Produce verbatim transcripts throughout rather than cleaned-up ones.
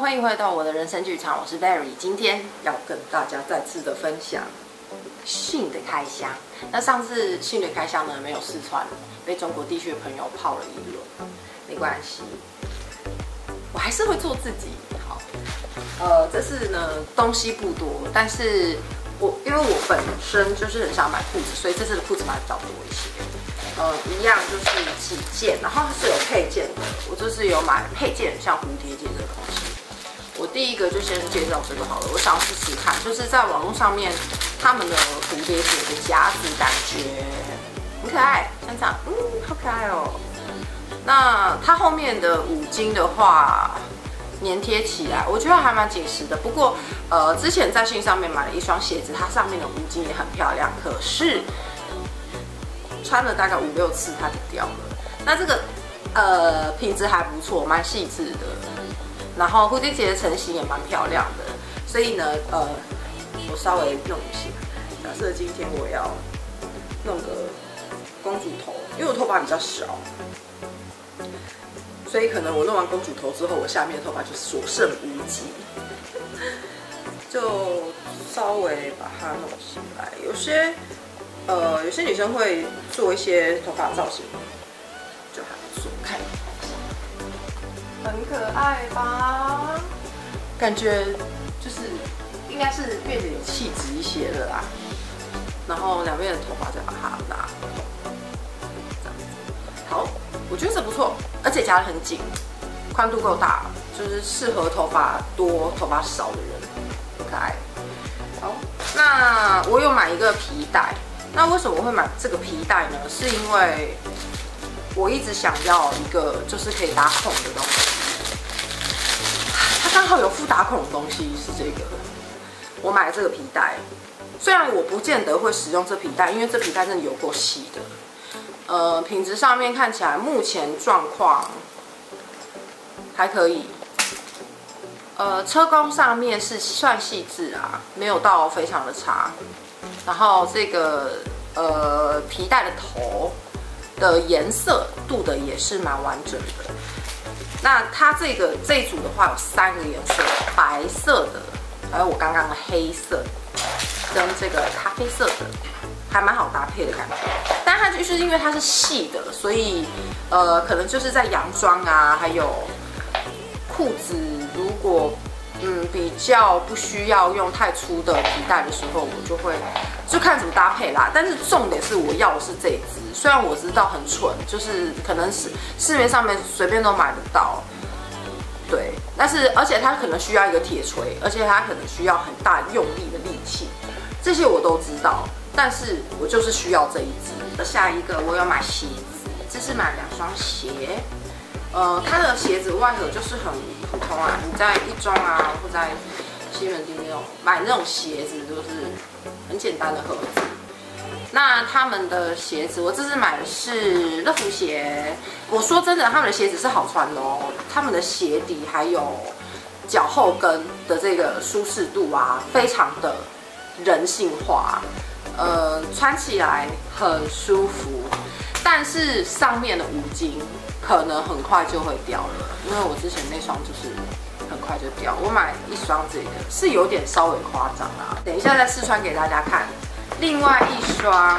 欢迎回到我的人生剧场，我是 Berry， 今天要跟大家再次的分享性的开箱。那上次性的开箱呢没有试穿，被中国地区的朋友泡了一轮，没关系，我还是会做自己。好，呃，这次呢东西不多，但是我因为我本身就是很想买裤子，所以这次的裤子买比较多一些。呃，一样就是几件，然后它是有配件的。我这次有买配件，像蝴蝶结这个东西。我第一个就先介绍这个好了，我想试试看，就是在网络上面他们的蝴蝶结的夹子感觉很可爱，像这样，嗯，好可爱哦。那它后面的五金的话，粘贴起来，我觉得还蛮紧实的。不过，呃，之前在信上面买了一双鞋子，它上面的五金也很漂亮，可是穿了大概五六次它就掉了。那这个呃品质还不错，蛮细致的。然后蝴蝶结的成型也蛮漂亮的，所以呢，呃，我稍微弄一下。假设今天我要弄个公主头，因为我头发比较少，所以可能我弄完公主头之后，我下面的头发就所剩无几，就稍微把它弄起来。有些呃，有些女生会做一些头发造型，就还不错，看。很可爱吧？感觉就是应该是变得有气质一些了啦。然后两边的头发再把它拉这样子。好，我觉得这不错，而且夹得很紧，宽度够大，就是适合头发多、头发少的人，很可爱。好，那我有买一个皮带。那为什么我会买这个皮带呢？是因为我一直想要一个就是可以打孔的东西，它刚好有附打孔的东西是这个，我买了这个皮带。虽然我不见得会使用这皮带，因为这皮带真的有够细的，呃，品质上面看起来目前状况还可以，呃，车工上面是算细致啊，没有到非常的差。然后这个呃皮带的头的颜色镀的也是蛮完整的。那它这个这一组的话有三个颜色，白色的，还有我刚刚的黑色，跟这个咖啡色的，还蛮好搭配的感觉。但它就是因为它是细的，所以呃可能就是在洋装啊，还有裤子，如果嗯比较不需要用太粗的皮带的时候，我就会就看怎么搭配啦。但是重点是我要的是这一支，虽然我知道很蠢，就是可能是市面上面随便都买得到，对，但是而且它可能需要一个铁锤，而且它可能需要很大用力的力气，这些我都知道，但是我就是需要这一支。下一个我有买鞋子，这是买两双鞋。呃，它的鞋子外盒就是很普通啊，你在一中啊，或在西门町那种买那种鞋子，都是很简单的盒子。那他们的鞋子，我这次买的是乐福鞋。我说真的，他们的鞋子是好穿的哦，他们的鞋底还有脚后跟的这个舒适度啊，非常的人性化，呃，穿起来很舒服。但是上面的五金可能很快就会掉了，因为我之前那双就是很快就掉。我买一双这个是有点稍微夸张啦，等一下再试穿给大家看。另外一双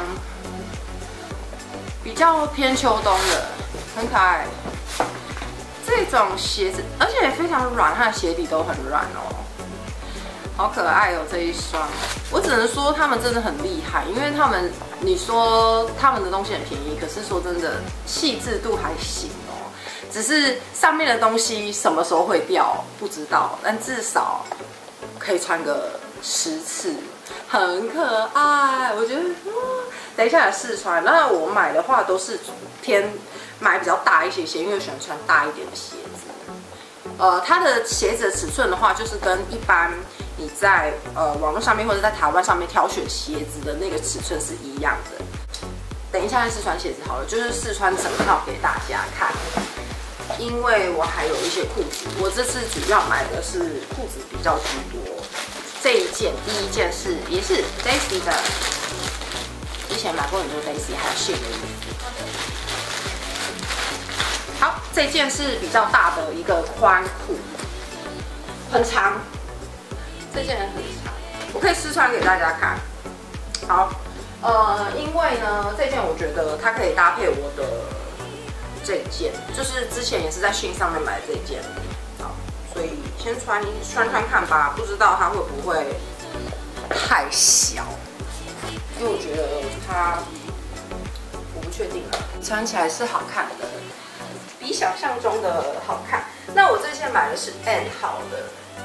比较偏秋冬的，很可爱。这种鞋子，而且也非常软，它的鞋底都很软哦。好可爱哦，这一双，我只能说他们真的很厉害，因为他们，你说他们的东西很便宜，可是说真的，细致度还行哦。只是上面的东西什么时候会掉不知道，但至少可以穿个十次，很可爱。我觉得，嗯、等一下来试穿。那我买的话都是偏买比较大一些些，因为我喜欢穿大一点的鞋子。呃，它的鞋子的尺寸的话，就是跟一般你在呃网络上面或者在台湾上面挑选鞋子的那个尺寸是一样的。等一下再试穿鞋子好了，就是试穿整套给大家看。因为我还有一些裤子，我这次主要买的是裤子比较居多。这一件，第一件是也是 Daisy 的，之前买过很多 Daisy 还有 Shein 的衣服。好，这件是比较大的一个宽裤， 很长，这件很长，我可以试穿给大家看。好，呃，因为呢，这件我觉得它可以搭配我的这件，就是之前也是在讯上面买的这件，好，所以先穿穿穿看吧，不知道它会不会太小，因为我觉得它我不确定了，穿起来是好看的。 比想象中的好看。那我这件买的是 N 号的，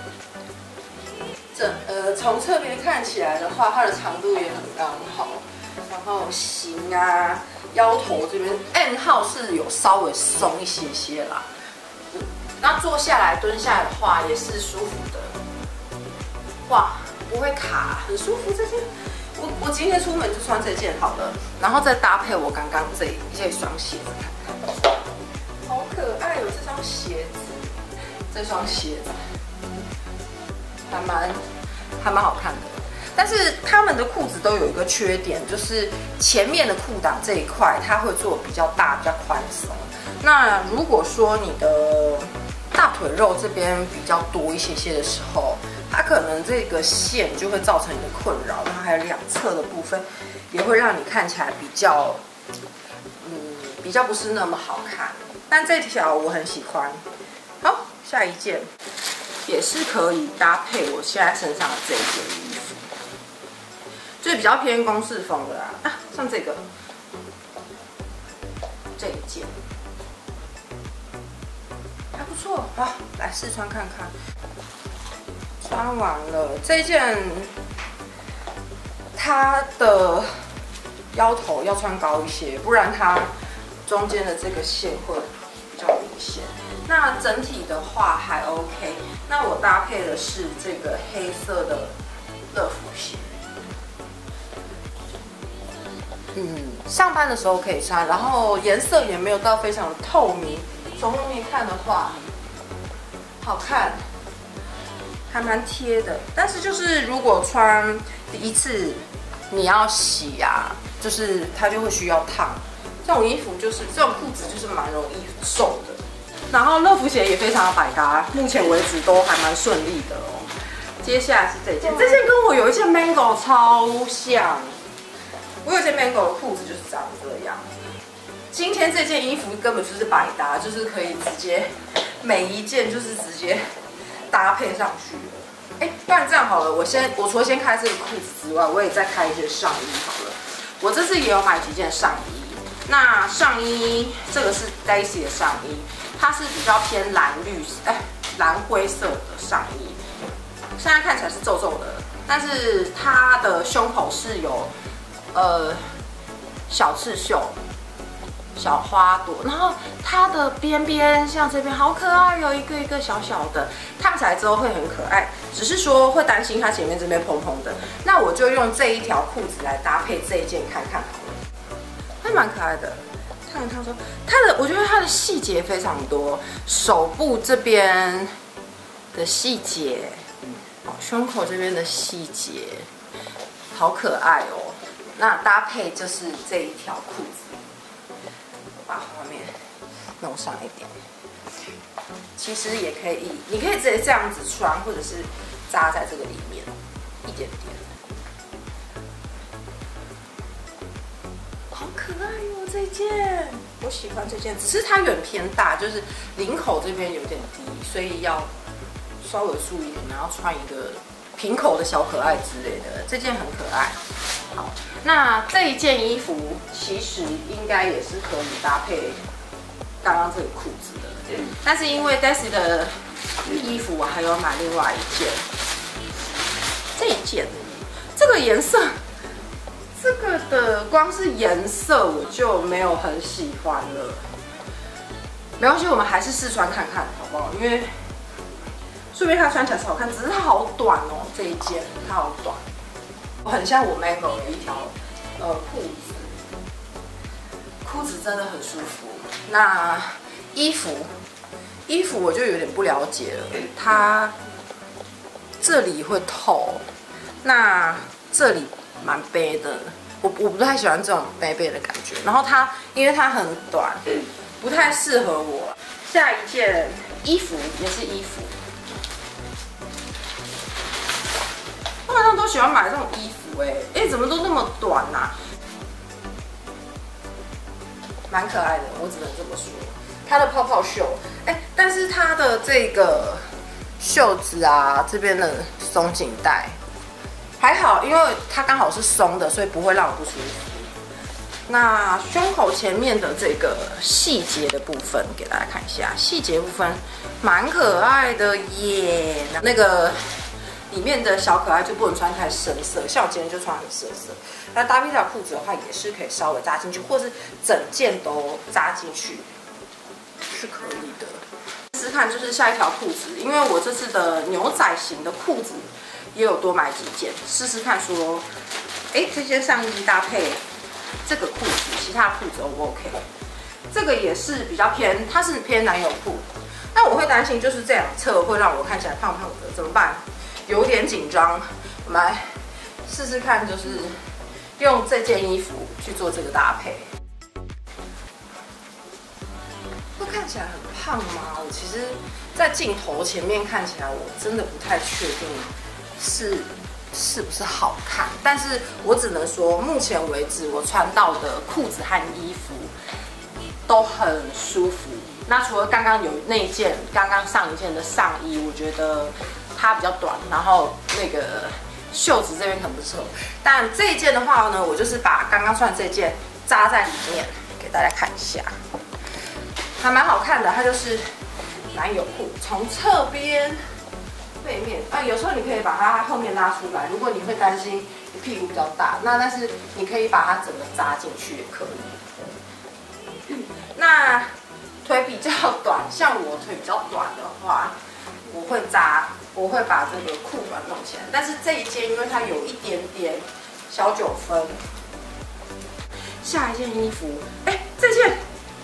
这呃从侧边看起来的话，它的长度也很刚好，然后型啊腰头这边 N 号是有稍微松一些些啦。那坐下来蹲下来的话也是舒服的，哇，不会卡，很舒服这件。我我今天出门就穿这件好了，然后再搭配我刚刚这这双鞋子看看。 好可爱哦！这双鞋子，这双鞋子还蛮还蛮好看的。但是他们的裤子都有一个缺点，就是前面的裤裆这一块它会做比较大、比较宽松。那如果说你的大腿肉这边比较多一些些的时候，它可能这个线就会造成你的困扰，然后还有两侧的部分也会让你看起来比较，嗯，比较不是那么好看。 但这条我很喜欢。好，下一件也是可以搭配我现在身上的这一件衣服，就是比较偏公式风的啦。啊，像这个这一件还不错，好，来试穿看看。穿完了这一件，它的腰头要穿高一些，不然它中间的这个线会 比较明显，那整体的话还 OK。那我搭配的是这个黑色的乐福鞋，嗯，上班的时候可以穿，然后颜色也没有到非常的透明。从后面看的话，好看，还蛮贴的。但是就是如果穿第一次，你要洗啊，就是它就会需要烫。 这种衣服就是这种裤子就是蛮容易皱的，然后乐福鞋也非常的百搭，目前为止都还蛮顺利的哦。接下来是这件，这件跟我有一件 Mango 超像，我有一件 Mango 的裤子就是长这样。今天这件衣服根本就是百搭，就是可以直接每一件就是直接搭配上去了。哎，不然这样好了，我先我除了先开这个裤子之外，我也再开一件上衣好了。我这次也有买几件上衣。 那上衣这个是 Daisy 的上衣，它是比较偏蓝绿哎蓝灰色的上衣，现在看起来是皱皱的，但是它的胸口是有呃小刺绣、小花朵，然后它的边边像这边好可爱，有一个一个小小的，烫起来之后会很可爱，只是说会担心它前面这边蓬蓬的，那我就用这一条裤子来搭配这一件看看好了。 还蛮可爱的，看看说它的，我觉得它的细节非常多，手部这边的细节，哦，胸口这边的细节，好可爱哦。那搭配就是这一条裤子，把画面弄上一点。其实也可以，你可以直接这样子穿，或者是扎在这个里面，一点点。 好可爱哟、哦，这件我喜欢这件，只是它有点偏大，就是领口这边有点低，所以要稍微注意一点，然后穿一个平口的小可爱之类的。这件很可爱。好，那这一件衣服其实应该也是可以搭配刚刚这个裤子的，但是因为 Daisy 的衣服我还有买另外一件，这一件这个颜色。 这个的光是颜色我就没有很喜欢了，没关系，我们还是试穿看看好不好？因为说不定它穿起来是好看，只是它好短哦，这一件它好短，很像我 Mango 的一条呃裤子，裤子真的很舒服。那衣服，衣服我就有点不了解了，它这里会透，那这里。 蛮背的，我我不太喜欢这种背背的感觉。然后它因为它很短，不太适合我。下一件衣服也是衣服， 基本上都喜欢买这种衣服，哎，哎，怎么都那么短啊？蛮可爱的，我只能这么说。它的泡泡袖，哎，但是它的这个袖子啊，这边的松紧带还好，因为它刚好是松的，所以不会让我不舒服。那胸口前面的这个细节的部分，给大家看一下，细节部分蛮可爱的耶。那个里面的小可爱就不能穿太深色，像我今天就穿很深色。那搭配条裤子的话，也是可以稍微扎进去，或是整件都扎进去，是可以的。试试看，就是下一条裤子，因为我这次的牛仔型的裤子也有多买几件，试试看说，哎，这些上衣搭配这个裤子，其他裤子 O 不 OK？ 这个也是比较偏，它是偏男友裤，但我会担心就是这两侧会让我看起来胖胖的，怎么办？有点紧张，我们来试试看，就是用这件衣服去做这个搭配。会看起来很胖吗？我其实，在镜头前面看起来，我真的不太确定是是不是好看。但是我只能说，目前为止我穿到的裤子和衣服都很舒服。那除了刚刚有那件，刚刚上一件的上衣，我觉得它比较短，然后那个袖子这边很不错。但这一件的话呢，我就是把刚刚穿的这件扎在里面，给大家看一下。还蛮好看的，它就是男友裤，从侧边、背面啊，有时候你可以把它后面拉出来。如果你会担心你屁股比较大，那但是你可以把它整个扎进去也可以。那腿比较短，像我腿比较短的话，我会扎，我会把这个裤管弄起来。但是这一件因为它有一点点小九分。下一件衣服，哎，这件。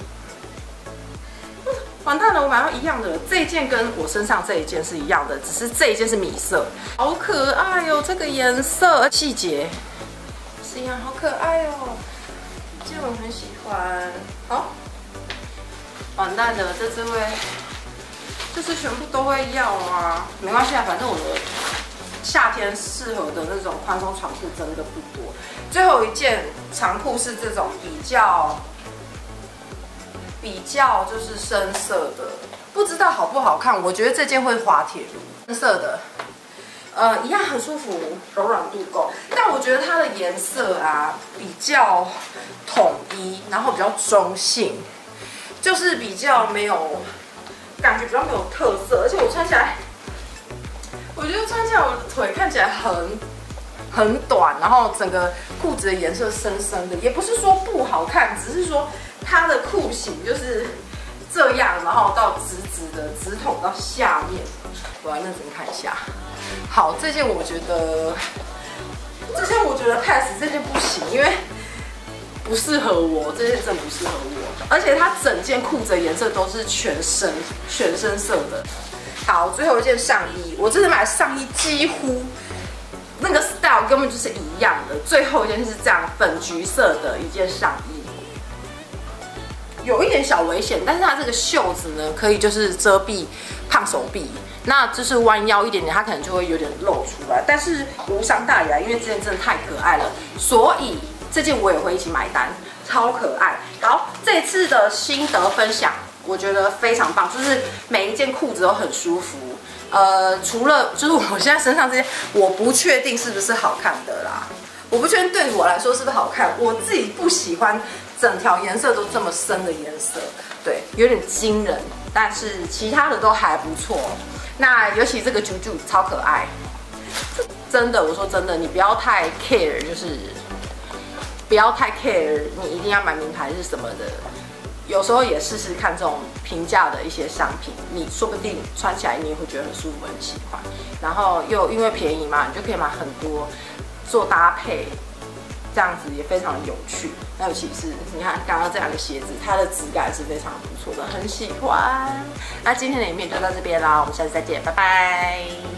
完蛋了，我买到一样的，这一件跟我身上这一件是一样的，只是这一件是米色，好可爱哦，这个颜色细节是一样，好可爱哦，这件我很喜欢。好，完蛋了，这只会就是全部都会要啊，没关系啊，反正我的夏天适合的那种宽松长裤真的不多。最后一件长裤是这种比较。比较就是深色的，不知道好不好看。我觉得这件会滑铁卢，深色的，呃，一样很舒服，柔软度够。但我觉得它的颜色啊比较统一，然后比较中性，就是比较没有感觉，比较没有特色。而且我穿起来，我觉得穿起来我的腿看起来很很短，然后整个裤子的颜色深深的，也不是说不好看，只是说。它的裤型就是这样，然后到直直的直筒到下面，我来认真看一下。好，这件我觉得，这件我觉得 pass， 这件不行，因为不适合我，这件真的不适合我。而且它整件裤子的颜色都是全深全深色的。好，最后一件上衣，我这次买的上衣几乎那个 style 根本就是一样的。最后一件是这样粉橘色的一件上衣。有一点小危险，但是它这个袖子呢，可以就是遮蔽胖手臂，那就是弯腰一点点，它可能就会有点露出来，但是无伤大雅，因为这件真的太可爱了，所以这件我也会一起买单，超可爱。好，这次的心得分享，我觉得非常棒，就是每一件裤子都很舒服。呃，除了就是我现在身上这件，我不确定是不是好看的啦，我不确定对我来说是不是好看，我自己不喜欢。整条颜色都这么深的颜色，对，有点惊人，但是其他的都还不错。那尤其这个啾啾超可爱，真的，我说真的，你不要太 care， 就是不要太 care， 你一定要买名牌是什么的。有时候也试试看这种平价的一些商品，你说不定穿起来你也会觉得很舒服、很喜欢。然后又因为便宜嘛，你就可以买很多做搭配。这样子也非常有趣，那尤其是你看刚刚这两个鞋子，它的质感是非常不错的，很喜欢。那今天的影片就到这边啦，我们下次再见，拜拜。